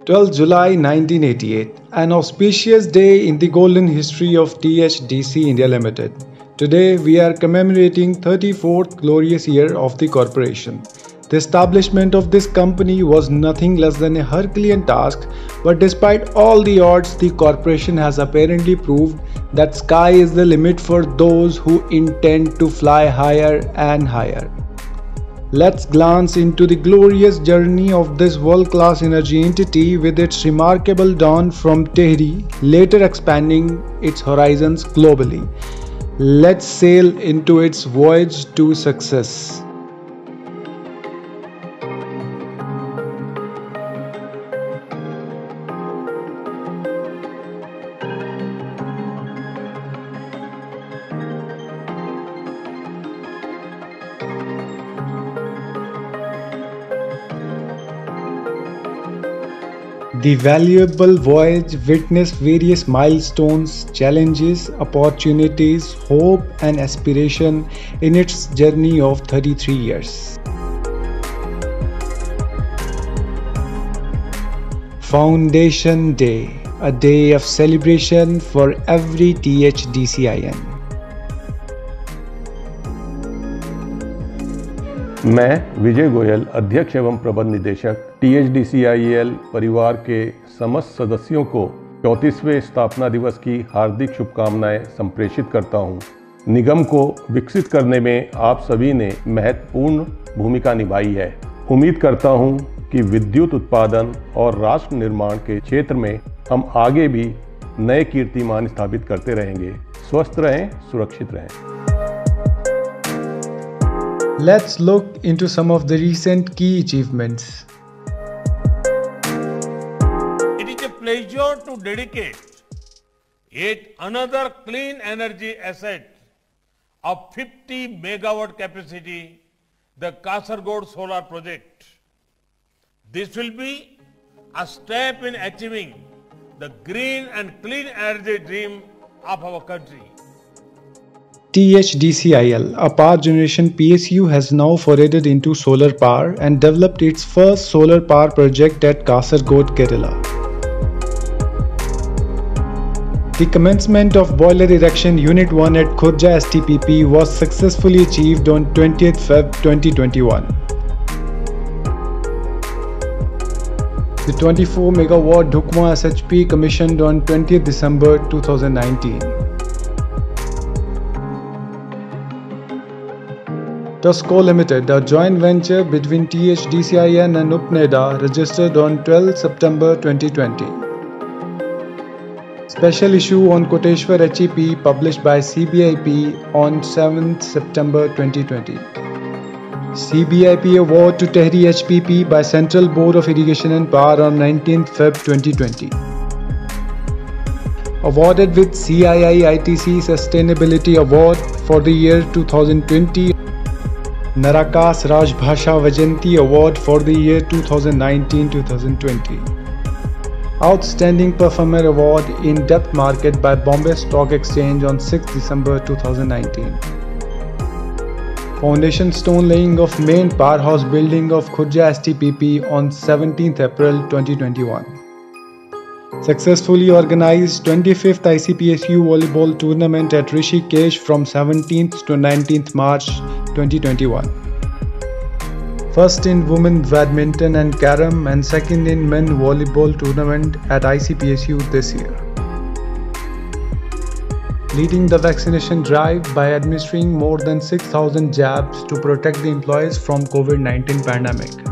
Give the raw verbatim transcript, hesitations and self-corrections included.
twelfth July nineteen eighty-eight, an auspicious day in the golden history of T H D C India Limited. Today we are commemorating thirty-fourth glorious year of the corporation. The establishment of this company was nothing less than a Herculean task, but despite all the odds, the corporation has apparently proved that sky is the limit for those who intend to fly higher and higher. Let's glance into the glorious journey of this world-class energy entity with its remarkable dawn from Tehri, later expanding its horizons globally. Let's sail into its voyage to success. The valuable voyage witnessed various milestones, challenges, opportunities, hope and aspiration in its journey of thirty-three years. Foundation Day, a day of celebration for every T H D C I N. मैं विजय गोयल, अध्यक्ष एवं प्रबंध निदेशक T H D C I L परिवार के समस्त सदस्यों को चौंतीसवें स्थापना दिवस की हार्दिक शुभकामनाएं संप्रेषित करता हूं। निगम को विकसित करने में आप सभी ने महत्वपूर्ण भूमिका निभाई है। उम्मीद करता हूं कि विद्युत उत्पादन और राष्ट्र निर्माण के क्षेत्र में हम आगे भी नए कीर्तिमान स्थापित करते रहेंगे। स्वस्थ रहें, सुरक्षित रहें। Let's look into some of the recent key achievements. It is a pleasure to dedicate yet another clean energy asset of fifty megawatt capacity, the Kasaragod Solar Project. This will be a step in achieving the green and clean energy dream of our country. T H D C I L, a power generation P S U, has now forayed into solar power and developed its first solar power project at Kasaragod, Kerala. The commencement of boiler erection Unit one at Khurja S T P P was successfully achieved on twentieth February twenty twenty-one. The twenty-four megawatt Dhukma S H P commissioned on twentieth December two thousand nineteen. TUSCO Limited, a joint venture between T H D C I N and Upneda, registered on twelfth September twenty twenty. Special issue on Koteshwar H E P published by C B I P on seventh September twenty twenty. C B I P award to Tehri H P P by Central Board of Irrigation and Power on nineteenth February twenty twenty. Awarded with C I I I T C Sustainability Award for the year two thousand twenty. Narakas Rajbhasha Vajanti Award for the year two thousand nineteen to twenty twenty. Outstanding Performer Award in Depth Market by Bombay Stock Exchange on sixth December two thousand nineteen. Foundation stone laying of main powerhouse building of Khurja S T P P on seventeenth April twenty twenty-one. Successfully organized twenty-fifth I C P S U Volleyball Tournament at Rishikesh from seventeenth to nineteenth March twenty twenty-one. First in Women Badminton and Carom and second in Men Volleyball Tournament at I C P S U this year. Leading the vaccination drive by administering more than six thousand jabs to protect the employees from COVID nineteen pandemic.